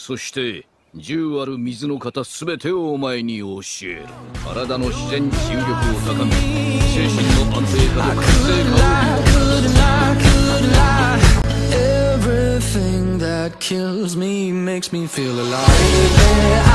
そして10ある水の型すべてをお前に教える。体の自然治癒力を高め、精神の安定化と活性化を。 Everything that kills me makes me feel alive.